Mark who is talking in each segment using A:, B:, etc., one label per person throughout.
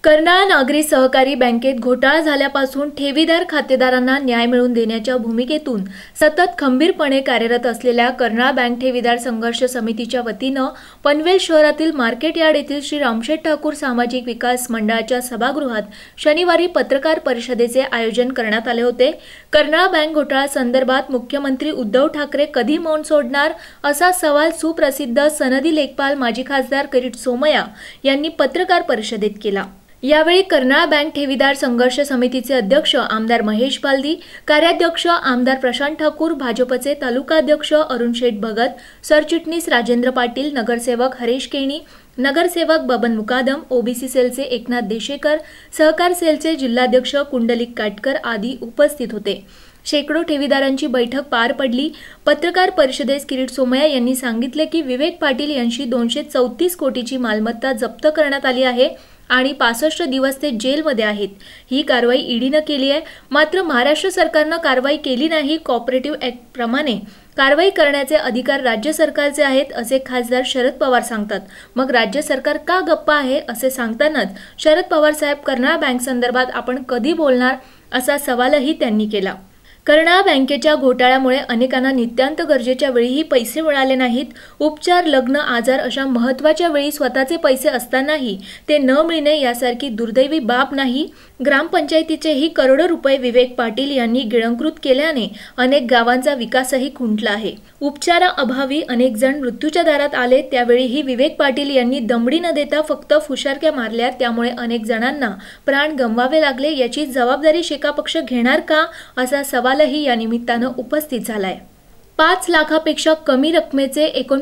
A: कर्नाळ नागरी सहकारी बँकेत घोटाळा झाल्यापासून ठेवीदार खातेदारांना न्याय मिळवून देण्याच्या भूमिकेतून सतत खंबीरपणे कार्यरत असलेल्या कर्नाळ बँक ठेवीदार संघर्ष समितीच्या वतीनं पनवेल शहरातील मार्केट यार्ड येथील श्री रामशेठ ठाकूर सामाजिक विकास मंडळाच्या सभागृहात शनिवारी पत्रकार परिषदेचे आयोजन करण्यात आले होते। कर्नाळ बँक घोटाळा संदर्भात मुख्यमंत्री उद्धव ठाकरे कधी मौन सोडणार असा सवाल सुप्रसिद्ध सनदी लेखपाल माजी खासदार किरीट सोमय्या यांनी पत्रकार परिषदेत केला। यावेळी कर्नाळ बँक ठेवीदार संघर्ष समितीचे अध्यक्ष आमदार महेश बालदी, कार्याध्यक्ष आमदार प्रशांत ठाकूर, भाजपचे तालुकाध्यक्ष अरुण शेठ भगत, सरचिटणीस राजेंद्र पाटील, नगरसेवक हरीश केणी, नगरसेवक बबन मुकादम, ओबीसी सेलचे एकनाथ देशेकर, सहकार सेलचे जिल्हाध्यक्ष कुंडलिक काटकर आदी उपस्थित होते। शेकडो ठेवीदारांची बैठक पार पडली। पत्रकार परिषदेत किरीट सोमय्या यांनी सांगितले की विवेक पाटील यांची 234 कोटीची मालमत्ता जप्त करण्यात आली आहे आणि 65 दिवस ते जेलमध्ये आहेत। ही कारवाई ईडीने केली आहे, मात्र महाराष्ट्र सरकारने कारवाई केली नाही। कॉपरेटिव्ह ऍक्ट प्रमाणे कारवाई करण्याचे अधिकार राज्य सरकारचे आहेत असे खासदार शरद पवार सांगतात। मग राज्य सरकार का गप्प आहे असे सांगतानाच शरद पवार साहेब कर्नाळ बँक संदर्भात आपण कधी बोलणार असा सवालही त्यांनी केला। कर्नाळ बँकेच्या घोटाळ्यामुळे अनेकांना नित्यांत गरजेच्या वेळीही पैसे मिळाले नाहीत। उपचार, लग्न, आजार अशा महत्त्वाच्या वेळी स्वतःचे पैसे असतानाही ते न मिळणे यासारखी दुर्दैवी बाब नाही। ग्रामपंचायतीचेही करोडो रुपये विवेक पाटील यांनी गिळंकृत केल्याने अनेक गावांचा विकासही खुंटला आहे। उपचाराअभावी अनेक जण मृत्यूच्या दारात आले, त्यावेळीही विवेक पाटील यांनी दमडी न देता फक्त फुशारक्या मारल्या, त्यामुळे अनेक जणांना प्राण गमवावे लागले। याची जबाबदारी शेका पक्ष घेणार का असा सवालही या निमित्तानं उपस्थित झालाय। 5 लाखापेक्षा कमी रकमेचे एकूण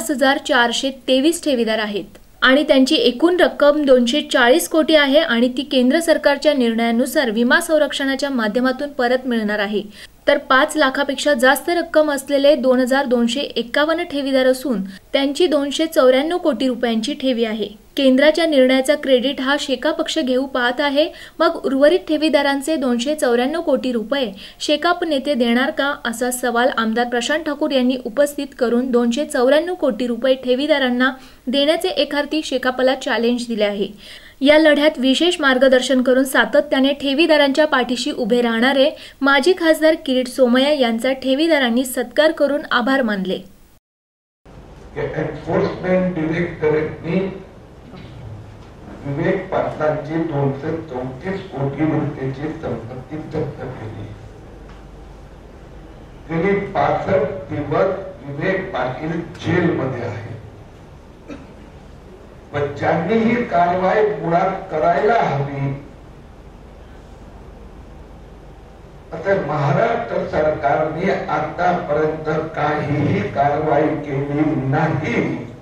A: 50,423 ठेवीदार आहेत आणि त्यांची एकूण रक्कम 240 कोटी आहे आणि ती केंद्र सरकारच्या निर्णयानुसार विमा संरक्षणाच्या माध्यमातून परत मिळणार आहे। तर 5 लाखापेक्षा जास्त रक्कम असलेले 2251 ठेवीदार असून त्यांची 294 कोटी रुपयांची ठेवी आहे। केंद्राच्या निर्णयाचा क्रेडिट हा शेका पक्ष घेऊ पाहत आहे। मग उर्वरित ठेवीदारांचे 294 कोटी रुपये शेकाप नेते देणार का असा सवाल आमदार प्रशांत ठाकूर यांनी उपस्थित करून 294 कोटी रुपये ठेवीदारांना देण्याचे एकार्थी शेकापला चॅलेंज दिले आहे। या लढ्यात विशेष मार्गदर्शन करून सातत्याने ठेवीदारांच्या पाठीशी उभे राहणारे माजी खासदार किरीट सोमय्या यांचा ठेवीदारांनी सत्कार करून आभार मानले।
B: एन्फोर्समेंट डायरेक्टरेटने विवेक पाटलांची 234 कोटी रुपयाची संपत्ती जप्त केली। गेली 65 दिवस विवेक पाटील जेलमध्ये आहे। ज्यांनी ही कारवाई मुळात करायला हवी आता महाराष्ट्र सरकारने आतापर्यंत काहीही कारवाई केली नाही।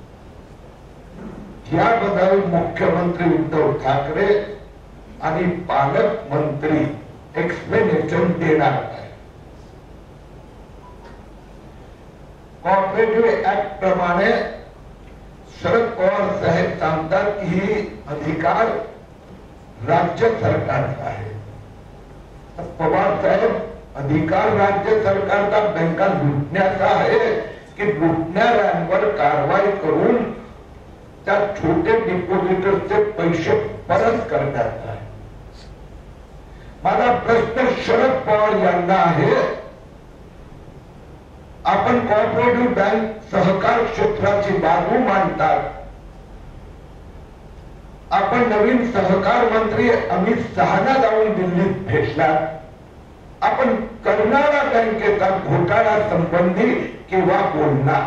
B: याबद्दल मुख्यमंत्री उद्धव ठाकरे आणि पालकमंत्री एक्सप्लेनेशन देणार आहे। कॉपरेटिव्ह ऍक्ट प्रमाणे शरद पवार साहेब सांगतात की ही अधिकार राज्य सरकारचा आहे। पवार साहेब अधिकार राज्य सरकारचा बँका लुटण्याचा आहे की लुटणाऱ्यांवर कारवाई करून त्या छोटे डिपॉझिटरचे पैसे परत करण्याचा आहे। माझा प्रश्न शरद पवार यांना आहे, आपण कॉपरेटिव्ह बँक सहकार क्षेत्राची बाजू मांडतात। आपण नवीन सहकार मंत्री अमित शहाना जाऊन दिल्लीत भेटलात। आपण कर्नाळ बँकेचा घोटाळा संबंधी केव्हा बोलणार?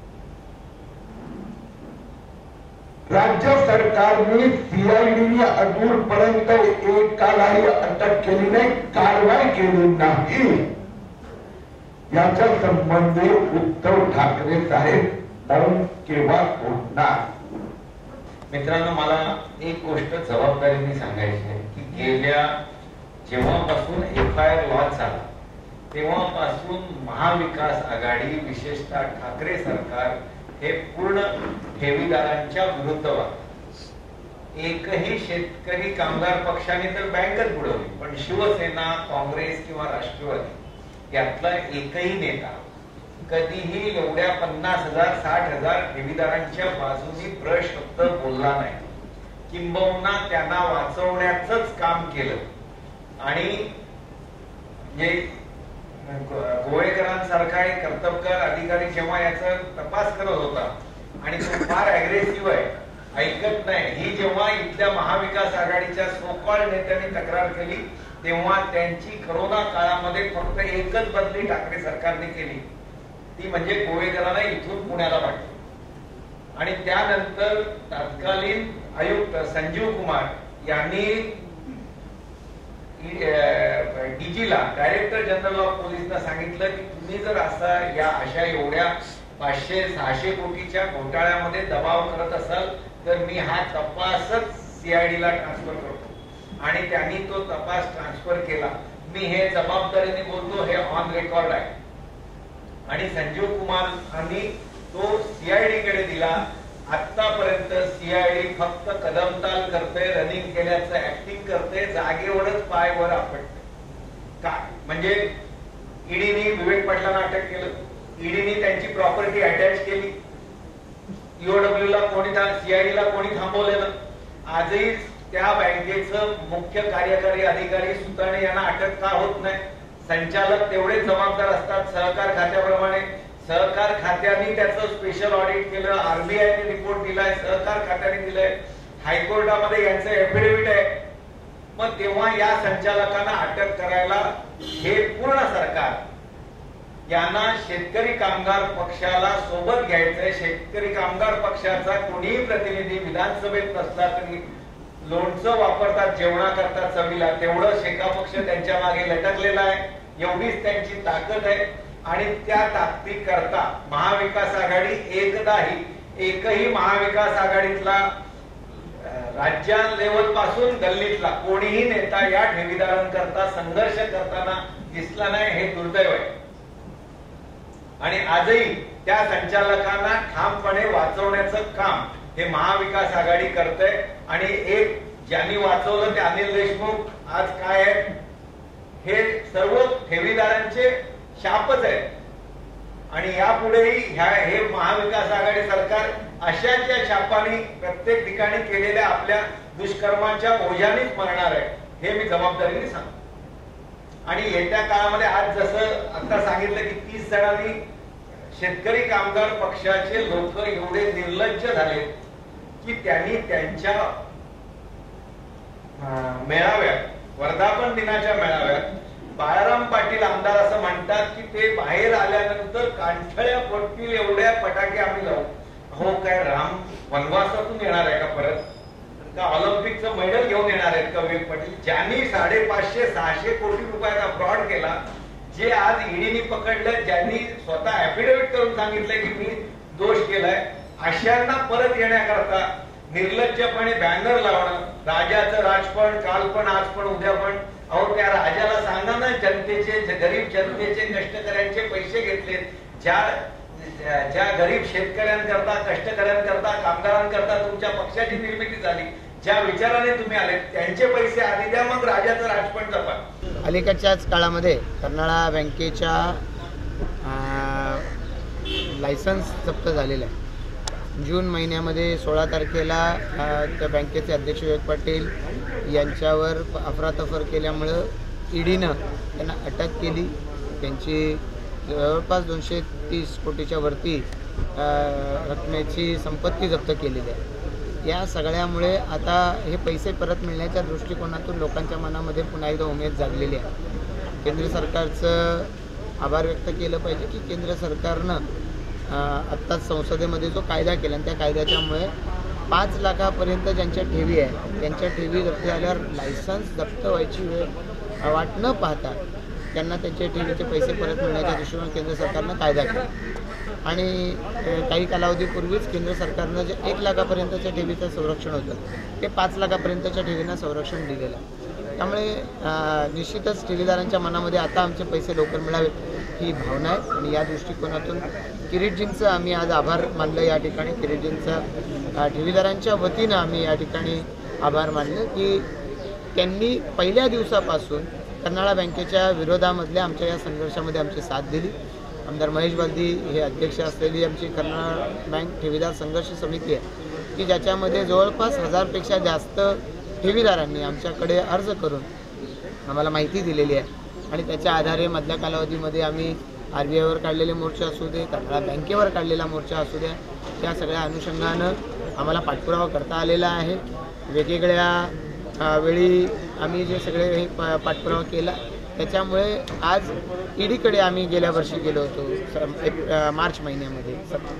B: राज्य सरकारने सीआयडीने अजूनपर्यंत एकालाही अटक केली नाही, कारवाई केली नाही। याच्या संबंधी उद्धव ठाकरे साहेब मौन केव्हा सोडणार?
C: मित्रांनो, मला एक गोष्ट जबाबदारीने सांगायची आहे की गेल्या जेव्हापासून FIR लॉन्च झाला तेव्हापासून महाविकास आघाडी विशेषतः ठाकरे सरकार हे पूर्ण ठेवीदारांच्या विरुद्ध वागतात। एकही शेतकरी कामगार पक्षाने तर बँकच बुडवली, पण शिवसेना, काँग्रेस किंवा राष्ट्रवादी यातला एकही नेता कधीही एवढ्या 50,000 60,000 ठेवीदारांच्या बाजूने शब्द बोलला नाही। किंबहुना त्यांना वाचवण्याचंच काम केलं। आणि जे गोवेकरांसारखा एक कर्तबगार अधिकारी जेव्हा याचा तपास करत होता आणि तो फार अग्रेसिव्ह आहे, ऐकत नाही, ही जेव्हा इथल्या महाविकास आघाडीच्या सोकॉल्ड नेत्यांनी तक्रार केली तेव्हा त्यांची कोरोना काळामध्ये फक्त एकच बदली ठाकरे सरकारने केली, ती म्हणजे गोवेकरांना इथून पुण्याला पाठवलं। आणि त्यानंतर तत्कालीन आयुक्त संजीव कुमार यांनी डीजीला, डायरेक्टर जनरल ऑफ पोलीसला सांगितलं की तुम्ही जर अशा एवढ्या 500-600 कोटीच्या घोटाळ्यामध्ये दबाव करत असाल तर मी हा तपासच सीआयडीला ट्रान्सफर करतो। आणि त्यांनी तो तपास ट्रान्सफर केला। मी हे जबाबदारीने बोलतो, हे ऑन रेकॉर्ड आहे। आणि संजीव कुमारांनी तो सीआयडी कडे दिला। आतापर्यंत सीआयडी फक्त कदमताल करते, रनिंग केल्याचं ऍक्टिंग करते, जागेवरच पाय वर आपटते। का म्हणजे ईडीने विवेक पाटलांना अटक केलं, ईडीने त्यांची प्रॉपर्टी अटॅच केली, ईओडब्ल्यू ला कोणी, सीआयडीला कोणी थांबवलेलं? आजही त्या बँकेचं मुख्य कार्यकारी अधिकारी सुताणे यांना अटक का होत नाही? संचालक तेवढेच जबाबदार असतात सहकार खात्याप्रमाणे। सहकार खात्याने त्याचं स्पेशल ऑडिट केलं, आरबीआयने रिपोर्ट दिलाय, सहकार खात्याने दिलाय, हायकोर्टामध्ये यांचं एफिडेव्हिट आहे। मग तेव्हा या संचालकांना अटक करायला हे पूर्ण सरकार, यांना शेतकरी कामगार पक्षाला सोबत घ्यायचंय। शेतकरी कामगार पक्षाचा कोणीही प्रतिनिधी विधानसभेत नसला तरी लोणचं वापरतात जेवणाकरता चवीला, तेवढं शेका पक्ष त्यांच्या मागे लटकलेला आहे, एवढीच त्यांची ताकद आहे। आणि त्या ताकदीकरता महाविकास आघाडी एकही महाविकास आघाडीतला राज्य लेवल पासून गल्लीतला कोणीही नेता या ठेवीदारांकरता संघर्ष करताना दिसला नाही, हे दुर्दैव आहे। आणि आजही त्या संचालकांना ठामपणे वाचवण्याचं काम हे महाविकास आघाडी करते। आणि एक ज्यांनी वाचवलं ते अनिल देशमुख आज काय आहे, हे सर्व ठेवीदारांचे शापच आहे। आणि यापुढेही हे महाविकास आघाडी सरकार अशाच या शापाने प्रत्येक ठिकाणी केलेल्या आपल्या दुष्कर्मांच्या ओझ्यानेच मरणार आहे, हे मी जबाबदारीने सांगतो। आणि येत्या काळामध्ये आज जसं आता सांगितलं की 30 जणांनी, शेतकरी कामगार पक्षाचे लोक एवढे निर्लज्ज झाले की त्यांनी त्यांच्या मेळाव्यात, वर्धापन दिनाच्या मेळाव्यात बाळाराम पाटील आमदार असं म्हणतात की ते बाहेर आल्यानंतर कांठळ्या पडतील एवढ्या फटाके आम्ही लावू। हो काय राम वनवासातून येणार आहे का परत? का ऑलिम्पिकचं मेडल घेऊन येणार आहेत का विवेक पाटील? ज्यांनी 550-600 कोटी रुपयाचा फ्रॉड केला, जे आज ईडीने पकडलं, ज्यांनी स्वतः ऍफिडेव्हिट करून सांगितलंय की मी दोष केलाय, अशांना परत येण्याकरता निर्लज्जपणे बॅनर लावणं, राजाचं राजपण, काल पण, आज पण, उद्या पण। अहो त्या राजाला सांगा ना, जनतेचे, गरीब जनतेचे, कष्टकऱ्यांचे पैसे घेतले, ज्या गरीब शेतकऱ्यांकरता, कष्टकऱ्यांकरता, कामगारांकरता तुमच्या पक्षाची निर्मिती झाली, ज्या विचाराने तुम्ही आले त्यांचे पैसे आधी द्या, मग राजाचं राजपण जपा।
D: अलीकडच्याच काळामध्ये कर्नाळा बँकेच्या लायसन्स जप्त झालेलं आहे। जून महिन्यामध्ये 16 तारखेला त्या बँकेचे अध्यक्ष विवेक पाटील यांच्यावर अफरातफर केल्यामुळं ईडीनं त्यांना अटक केली। त्यांची जवळपास 230 कोटीच्या वरती रकमेची संपत्ती जप्त केलेली आहे। या सगळ्यामुळे आता हे पैसे परत मिळण्याच्या दृष्टिकोनातून लोकांच्या मनामध्ये पुन्हा एकदा उमेद जागलेली आहे। केंद्र सरकारचं आभार व्यक्त केलं पाहिजे की केंद्र सरकारनं आत्ताच संसदेमध्ये जो कायदा केला आणि त्या कायद्याच्यामुळे 5 लाखापर्यंत ज्यांच्या ठेवी आहे त्यांच्या ठेवी जप्त झाल्यावर लायसन्स जप्त व्हायची वेळ वाट न पाहता त्यांना त्यांच्या ठेवीचे पैसे परत मिळण्याच्या दृष्टीने केंद्र सरकारनं कायदा केला। आणि काही कालावधीपूर्वीच केंद्र सरकारनं जे 1 लाखापर्यंतच्या ठेवीचं संरक्षण होतं ते 5 लाखापर्यंतच्या ठेवींना संरक्षण दिलेलं आहे। त्यामुळे निश्चितच ठेवीदारांच्या मनामध्ये आता आमचे पैसे लवकर मिळावेत ही भावना आहे। आणि या दृष्टिकोनातून किरीटजींचं आम्ही आज आभार मानलं। या ठिकाणी किरीटजींचा ठेवीदारांच्या वतीनं आम्ही या ठिकाणी आभार मानलं की त्यांनी पहिल्या दिवसापासून कर्नाळा बँकेच्या विरोधामधल्या आमच्या या संघर्षामध्ये आमची साथ दिली। आमदार महेश बालदी हे अध्यक्ष असलेली आमची कर्नाळा बँक ठेवीदार संघर्ष समिती आहे, की ज्याच्यामध्ये जवळपास 1000पेक्षा जास्त ठेवीदारांनी आमच्याकडे अर्ज करून आम्हाला माहिती दिलेली आहे आणि त्याच्या आधारे मधल्या कालावधीमध्ये आम्ही RBIवर काढलेले मोर्चे असू दे, कर्नाळा बँकेवर काढलेला मोर्चा असू द्या, त्या सगळ्या अनुषंगानं आम्हाला पाठपुरावा करता आलेला आहे. वेगवेगळ्या वेळी आम्ही जे सगळे हे पाठपुरावा केला त्याच्यामुळे आज ईडीकडे आम्ही गेल्या वर्षी गेलो होतो मार्च महिन्यामध्ये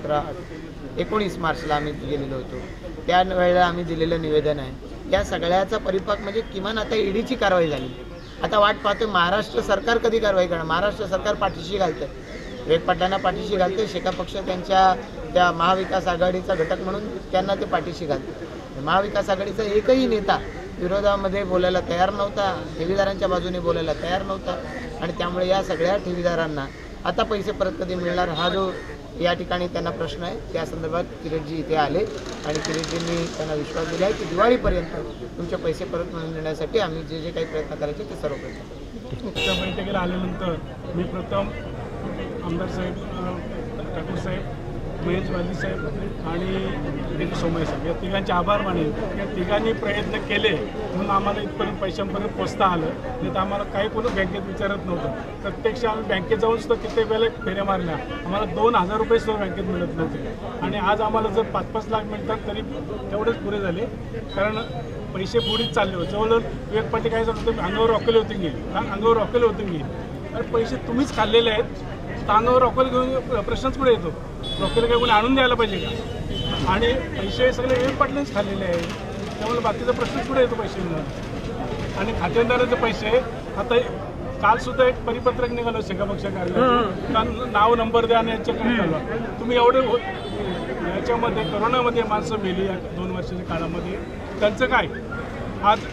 D: 19 मार्चला आम्ही गेलेलो होतो. त्यावेळेला आम्ही दिलेलं निवेदन आहे. या सगळ्याचा परिपाक म्हणजे किमान आता ईडीची कारवाई झाली. आता वाट पाहतोय महाराष्ट्र सरकार कधी कारवाई करणार. महाराष्ट्र सरकार पाठीशी घालतं, विवेक पाटलांना पाठीशी घालते. शेका पक्ष त्यांच्या त्या महाविकास आघाडीचा घटक म्हणून त्यांना ते पाठीशी घालते. महाविकास आघाडीचा एकही नेता विरोधामध्ये बोलायला तयार नव्हता, ठेवीदारांच्या बाजूने बोलायला तयार नव्हता आणि त्यामुळे या सगळ्या ठेवीदारांना आता पैसे परत कधी मिळणार हा जो या ठिकाणी त्यांना प्रश्न आहे. त्या संदर्भात किरीटजी इथे आले आणि किरीटजींनी त्यांना विश्वास दिला आहे की दिवाळीपर्यंत तुमचे पैसे परत मिळवून देण्यासाठी आम्ही जे जे काही प्रयत्न करायचे ते सर्व प्रयत्न.
E: त्या बैठकीला आल्यानंतर मी प्रथम आमदार साहेब, ठाकूर साहेब, महेश वाली साहेब आणि सोमय्या साहेब या तिघांचे आभार मानेल. या तिघांनी प्रयत्न केले म्हणून आम्हाला इथपर्यंत पैशांपर्यंत पोचता आलं. नाही तर आम्हाला काही कोणी बँकेत विचारत नव्हतं. प्रत्यक्ष आम्ही बँकेत जाऊन सुद्धा किती वेळेला फेऱ्या मारल्या, आम्हाला 2000 रुपये सुद्धा बँकेत मिळत नव्हते. आणि आज आम्हाला जर 5-5 लाख मिळतात तरी तेवढेच पुरे झाले, कारण पैसे बुडीत चालले होते. जवळजवळ विवेक पाटील काय सांगतो, अंगावर रॉकेल होते की अंगावर रॉकेल होते की अरे पैसे तुम्हीच खाल्लेले आहेत, अंगावर रॉकेल घेऊन प्रश्नच पुढे येतो. रॉकेल काय कोणी आणून द्यायला पाहिजे का? आणि पैसे सगळे विवेक पाटलांनीच खाल्लेले आहेत, त्यामुळे बाकीचा प्रश्नच पुढे येतो पैसे मिळून. आणि खातेदाराचे पैसे आता कालसुद्धा एक परिपत्रक निघालं शेका पक्ष कार्यालयात, नाव नंबर द्या आणि यांच्याकडे घालवा. तुम्ही एवढे याच्यामध्ये करोनामध्ये माणसं मेली या 2 वर्षाच्या काळामध्ये, त्यांचं काय? आज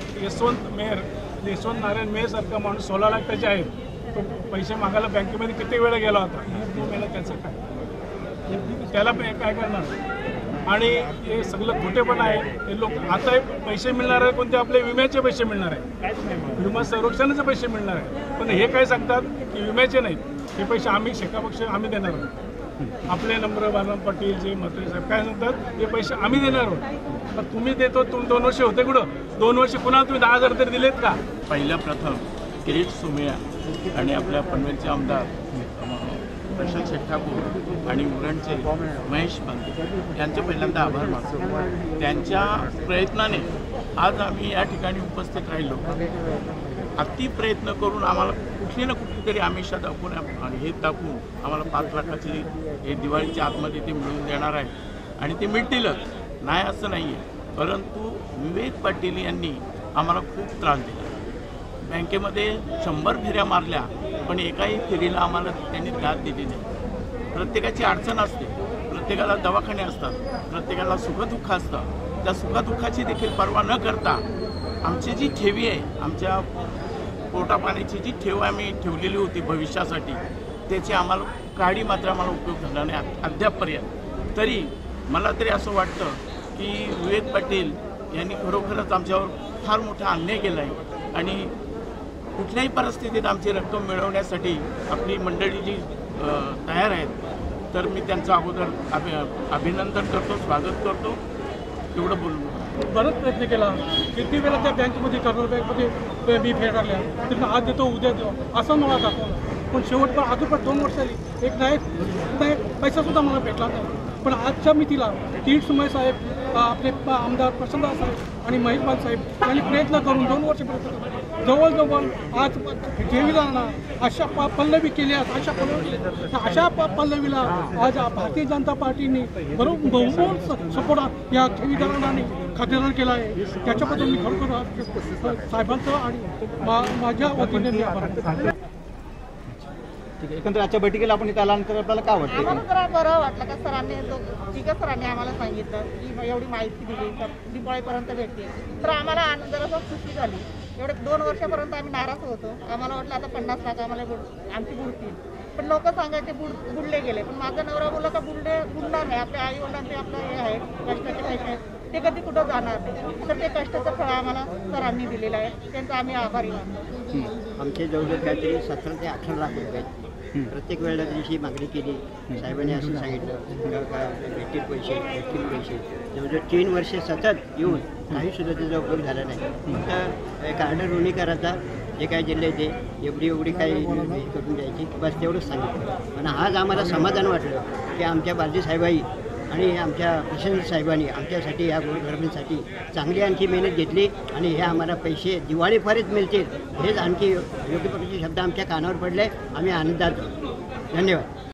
E: यशवंत नारायण मेहर सारखा माणूस 16 लाख त्याचे आहेत, तो पैसे मागायला बँकेमध्ये किती वेळा गेला होता, 2 महिना त्याचं काय? त्याला काय करणार? आणि हे सगळं खोटेपण आहे. हे लोक आता पैसे मिळणार आहे कोणते? आपले विम्याचे पैसे मिळणार आहे, विमा संरक्षणाचे पैसे मिळणार आहे. पण हे काय सांगतात की विम्याचे नाहीत, हे पैसे आम्ही शेका पक्ष आम्ही देणार आहोत. आपले बालराम पाटील जे म्हात्रे साहेब काय सांगतात, हे पैसे आम्ही देणार आहोत. पण तुम्ही देतो, तुम्ही 2 वर्ष होते कुठं? 2 वर्ष कुणाला तुम्ही 10,000 तरी दिलेत का?
F: पहिल्या प्रथम किरीट सोमय्या आणि आपल्या पनवेलचे आमदार प्रशांत शेठ ठाकूर आणि उरणचे महेश पांडे यांचे पहिल्यांदा आभार मानतो. त्यांच्या प्रयत्नाने आज आम्ही या ठिकाणी उपस्थित राहिलो. अति प्रयत्न करून आम्हाला कुठली ना कुठली तरी आमिषा दाखवून आणि हे दाखवून आम्हाला 5 लाखाची हे दिवाळीच्या आतमध्ये ते मिळवून देणार आहे आणि ते मिळतीलच, नाही असं नाही आहे. परंतु विवेक पाटील यांनी आम्हाला खूप त्रास दिला. बँकेमध्ये 100 फेऱ्या मारल्या पण एकाही फेरीला आम्हाला त्यांनी दाद दिली नाही. प्रत्येकाची अडचण असते, प्रत्येकाला दवाखाने असतात, प्रत्येकाला सुखदुःख असतं. त्या सुखदुःखाची देखील पर्वा न करता आमची जी ठेवी आहे, आमच्या पोटापाण्याची जी ठेव आम्ही ठेवलेली होती भविष्यासाठी, त्याची आम्हाला काडी मात्र आम्हाला उपयोग झाला नाही अद्यापपर्यंत. तरी मला तरी असं वाटतं की विवेक पाटील यांनी खरोखरच आमच्यावर फार मोठा अन्याय केला आहे आणि कुठल्याही परिस्थितीत आमची रक्कम मिळवण्यासाठी आपली मंडळी जी तयार आहेत, तर मी त्यांचं अगोदर अभिनंदन करतो, स्वागत करतो. एवढं बोलून
E: बराच प्रयत्न केला. किती वेळा त्या बँकेमध्ये कर्नाटक बँकमध्ये मी फेरल्या, तर आज देतो उद्या देतो असं मला दाखवलं. पण शेवट पण अजून पण 2 वर्ष झाली एक नाही पैसासुद्धा मला भेटला नाही. पण आजच्या मितीला किरीट सोमय्या साहेब, आपले आमदार प्रशांत साहेब आणि महेश पाल साहेब यांनी प्रयत्न करून 2 वर्ष प्रयत्न केले. जवळजवळ आज ठेवीदारांना अशा पल्लवी केल्या, अशा पल्लवीला आज भारतीय जनता पार्टीने बरोबर सपोर्ट या ठेवीदारांना आणि खातेदारांना केला आहे. त्याच्याबद्दल मी खरोखर साहेबांचं आणि माझ्या वतीने मी आभार मानतो.
G: ठीक आहे. एकंदर आजच्या बैठकीला आपण इथं आल्यानंतर आपल्याला काय वाटतं?
H: आम्हाला जरा बरं वाटलं का सरांनी सरांनी आम्हाला सांगितलं की एवढी माहिती दिली तर दिवाळीपर्यंत भेटते. तर आम्हाला जरा खुशी झाली. एवढे 2 वर्षापर्यंत आम्ही नाराज होतो. आम्हाला वाटलं आता 50 लाख आम्हाला आमची बुडतील. पण लोक सांगायचे बुडले गेले. पण माझा नवरा बोलला का बुडणार नाही. आपल्या आई वडिलांचे आपलं हे आहे, कष्टाचे पैसे आहेत, ते कधी कुठं जाणार नाही. तर ते कष्टाचं फळ आम्हाला सरांनी दिलेलं आहे, त्यांचा आम्ही आभारी मानतो.
G: आमचे जवळजवळ काहीतरी 17 ते 18 लाख रुपये
I: प्रत्येक वेळेला त्याची मागणी केली. साहेबांनी असं सांगितलं का भेटतील पैसे. जवळजवळ 3 वर्षे सतत येऊन काहीसुद्धा त्याचा उपयोग झाला नाही. फक्त कार्ड रुणीकराचा जे काही दिले ते एवढी काही करून द्यायची बस तेवढंच सांगितलं. पण आज आम्हाला समाधान वाटलं की आमच्या बालजी साहेबाई आणि आमच्या प्रशांत साहेबांनी आमच्यासाठी या गोरगरिबांसाठी चांगली आणखी मेहनत घेतली आणि हे आम्हाला पैसे दिवाळीपर्यंत मिळतील हेच आणखी योग्य प्रकारचे शब्द आमच्या कानावर पडले. आम्ही आनंदात. धन्यवाद.